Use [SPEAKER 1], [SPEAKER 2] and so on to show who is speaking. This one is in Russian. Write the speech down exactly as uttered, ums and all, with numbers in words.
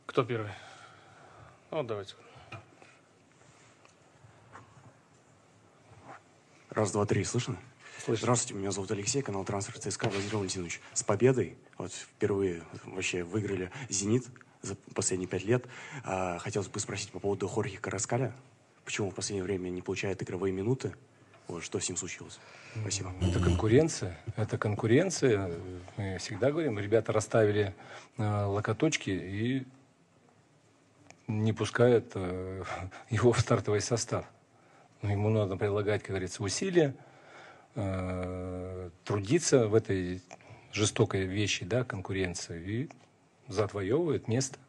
[SPEAKER 1] Кто первый? Ну, давайте.
[SPEAKER 2] Раз, два, три, слышно?
[SPEAKER 1] Слышно.
[SPEAKER 2] Здравствуйте, меня зовут Алексей, канал Трансфер ЦСКА. Владимир Валентинович, с победой. Вот впервые вообще выиграли «Зенит» за последние пять лет. А, хотелось бы спросить по поводу Хорхе Карраскаля. Почему в последнее время не получает игровые минуты? Вот, что с ним случилось? Спасибо.
[SPEAKER 3] Это конкуренция. Это конкуренция. Мы всегда говорим, ребята расставили э, локоточки и не пускают э, его в стартовый состав. Но ему надо прилагать, как говорится, усилия, э, трудиться в этой жестокой вещи, да, конкуренции, и завоевывает место.